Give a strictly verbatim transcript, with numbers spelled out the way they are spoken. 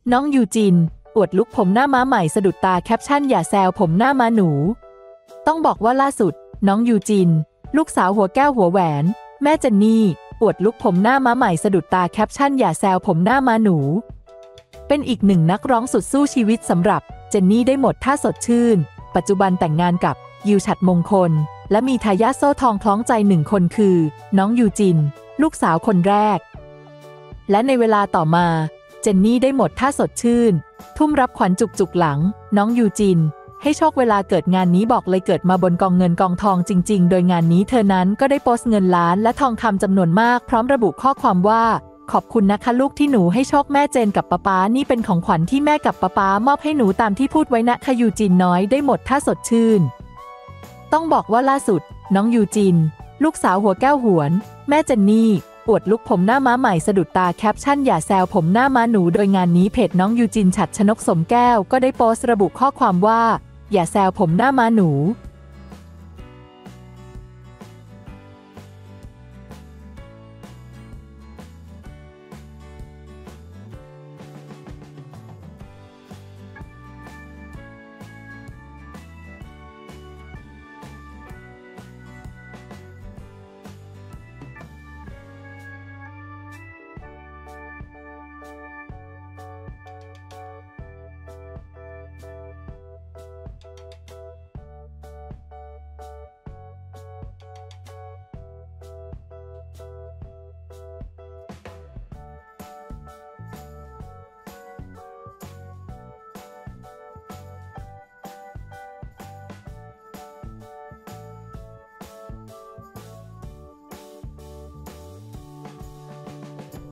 น้องยูจินอวดลุคผมหน้าม้าใหม่สะดุดตาแคปชั่นอย่าแซวผมหน้าม้าหนูต้องบอกว่าล่าสุดน้องยูจินลูกสาวหัวแก้วหัวแหวนแม่เจนนี่อวดลุคผมหน้าม้าใหม่สะดุดตาแคปชั่นอย่าแซวผมหน้าม้าหนูเป็นอีกหนึ่งนักร้องสุดสู้ชีวิตสำหรับเจนนี่ได้หมดท่าสดชื่นปัจจุบันแต่งงานกับยิวฉัตรมงคลและมีทายาทโซ่ทองคล้องใจหนึ่งคนคือน้องยูจินลูกสาวคนแรกและในเวลาต่อมาเจนนี่ได้หมดท่าสดชื่นทุ่มรับขวัญจุกๆหลังน้องยูจินให้โชคเวลาเกิดงานนี้บอกเลยเกิดมาบนกองเงินกองทองจริงๆโดยงานนี้เธอนั้นก็ได้โพสต์เงินล้านและทองคำจำนวนมากพร้อมระบุข้อความว่าขอบคุณนะคะลูกที่หนูให้โชคแม่เจนกับป๊าป๊านี่เป็นของขวัญที่แม่กับป๊าป๊ามอบให้หนูตามที่พูดไว้นะคะยูจินน้อยได้หมดท่าสดชื่นต้องบอกว่าล่าสุดน้องยูจินลูกสาวหัวแก้วหวนแม่เจนนี่อวดลุคผมหน้าม้าใหม่สะดุดตาแคปชั่นอย่าแซวผมหน้าม้าหนูโดยงานนี้เพจน้องยูจินฉัตรชนกสมแก้วก็ได้โพสต์ระบุข้อความว่าอย่าแซวผมหน้าม้าหนู